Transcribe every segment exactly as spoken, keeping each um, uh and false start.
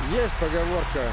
Есть поговорка.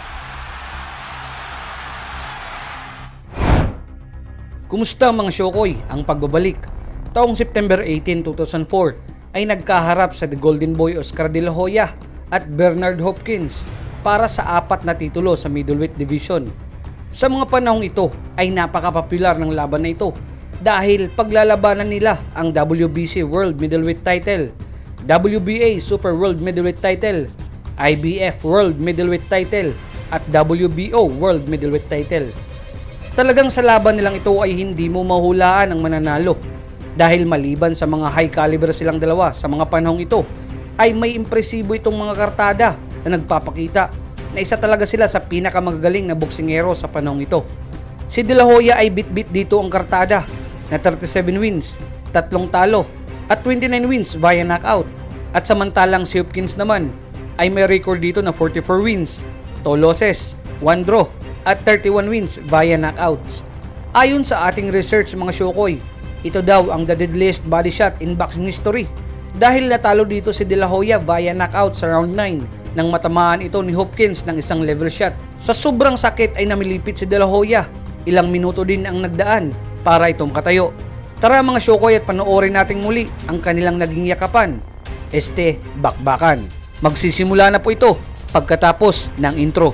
Kumusta mga Shokoy? Ang pagbabalik. Taong September eighteen, two thousand four ay nagkaharap sa The Golden Boy Oscar De La Hoya at Bernard Hopkins para sa apat na titulo sa middleweight division. Sa mga panahong ito ay napaka-popular ng laban na ito dahil paglalabanan nila ang W B C World Middleweight Title, W B A Super World Middleweight Title, I B F World Middleweight Title at W B O World Middleweight Title. Talagang sa laban nilang ito ay hindi mo mahulaan ang mananalo dahil maliban sa mga high caliber silang dalawa sa mga panahong ito ay may impresibo itong mga kartada na nagpapakita na isa talaga sila sa pinakamagagaling na boksingero sa panahong ito. Si De La Hoya ay bit-bit dito ang kartada na thirty-seven wins, tatlong talo at twenty-nine wins via knockout. At samantalang si Hopkins naman ay may record dito na forty-four wins, two losses, one draw at thirty-one wins via knockouts. Ayon sa ating research mga Shokoy, ito daw ang the deadliest body shot in boxing history dahil natalo dito si De La Hoya via knockout sa round nine nang matamaan ito ni Hopkins ng isang level shot. Sa sobrang sakit ay namilipit si De La Hoya. Ilang minuto din ang nagdaan para itong katayo. Tara mga Shokoy at panoorin natin muli ang kanilang naging yakapan, este bakbakan. Magsisimula na po ito pagkatapos ng intro.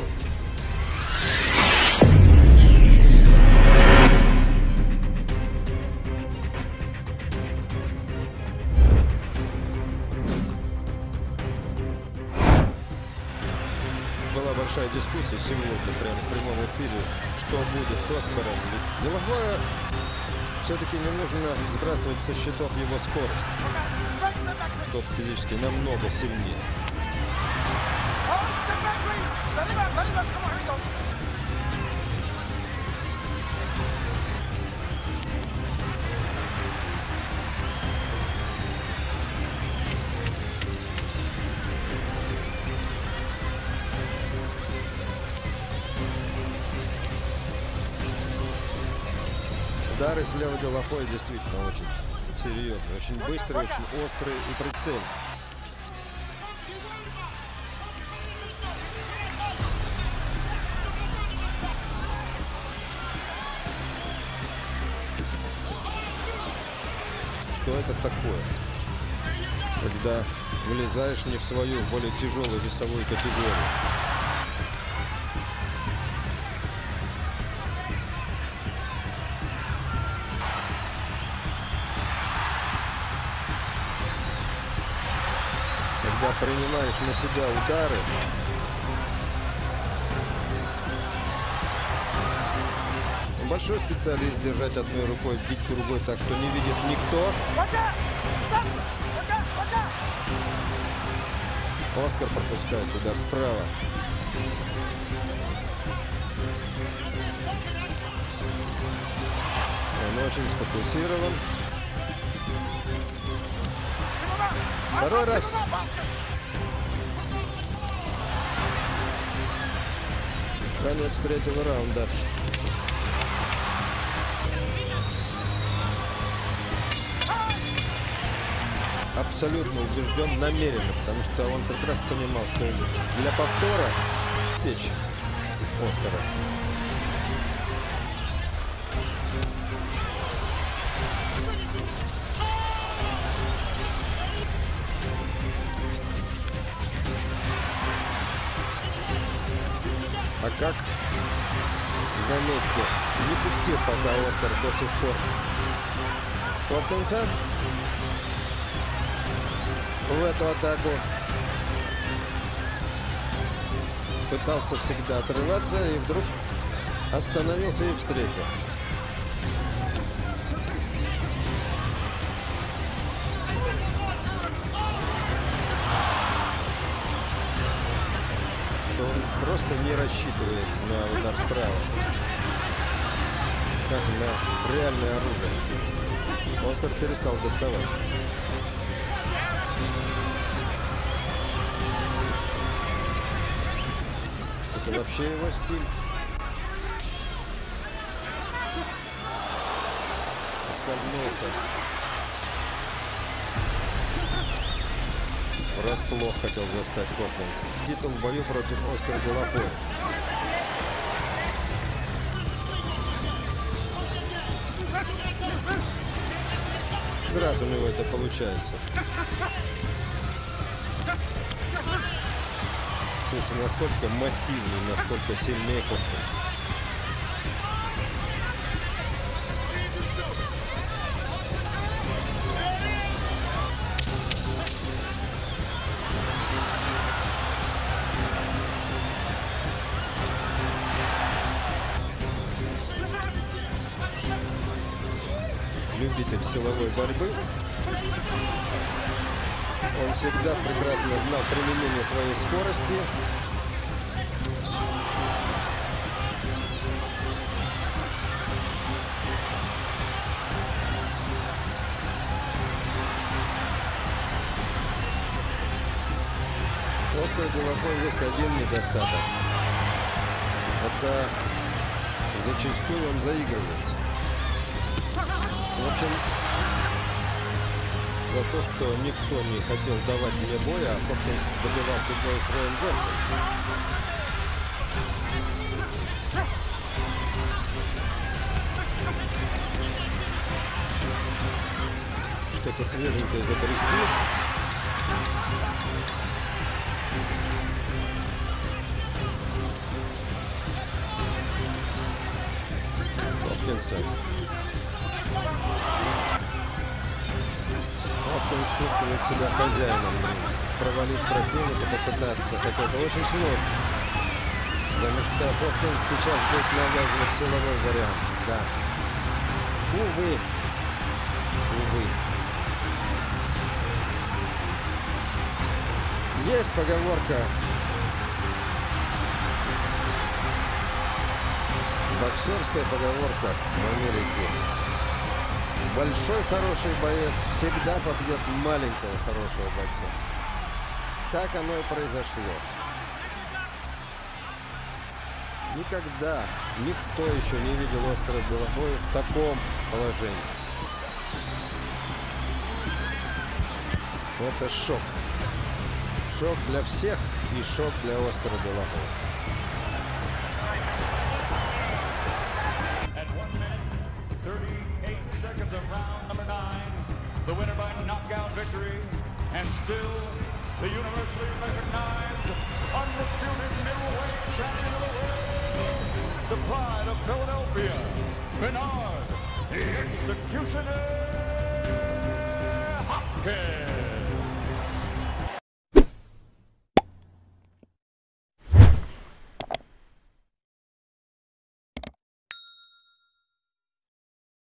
Была большая дискуссия сегодня прямо в прямом эфире, что будет с Оскаром. Ведь De La Hoya все-таки не нужно сбрасывать со счетов его скорость. Тот физически намного сильнее. Удары слева De La Hoya действительно очень серьезные, очень быстрые, очень острые и прицельные. Что это такое? Когда влезаешь не в свою, более тяжелую весовую категорию. Когда принимаешь на себя удары, большой специалист держать одной рукой, бить другой так, что не видит никто. Оскар пропускает удар справа. Он очень сфокусирован. Второй раз. Конец третьего раунда. Абсолютно убежден намеренно, потому что он прекрасно понимал, что для повтора сечь Оскара. А как, заметьте, не пустил пока Оскар до сих пор Хопкинса в эту атаку. Пытался всегда отрываться и вдруг остановился и встретил. Он просто не рассчитывает на удар справа, как на реальное оружие. Оскар перестал доставать. Это вообще его стиль. Скользнулся. врасплох хотел застать Хопкинс. Титул в бою против Оскара де ла Хойя. Сразу у него это получается. Видите, насколько массивный, насколько сильнее Хопкинс. Любитель силовой борьбы. Он всегда прекрасно знал применение своей скорости. У Оскара де ла Хойя есть один недостаток. Это зачастую он заигрывается. В общем, за то, что никто не хотел давать мне боя, а Хопкинс добивался боя с Роем Джонсом. Что-то свеженькое изобрести. Хопкинса. Хопкинс чувствует себя хозяином. Провалить противника, попытаться, хотя это очень сложно. Потому что Хопкинс сейчас будет навязывать силовой вариант. Да. Увы. Увы. Есть поговорка. Боксерская поговорка в Америке. Большой хороший боец всегда побьет маленького хорошего бойца. Так оно и произошло. Никогда никто еще не видел Оскара де ла Хойя в таком положении. Это шок. Шок для всех и шок для Оскара де ла Хойя. The winner by knockout victory, and still the universally recognized, undisputed middleweight champion of the world, the pride of Philadelphia, Bernard, the Executioner Hopkins.